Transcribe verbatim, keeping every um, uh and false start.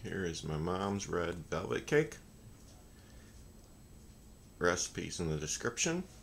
Here is my mom's red velvet cake. Recipes in the description.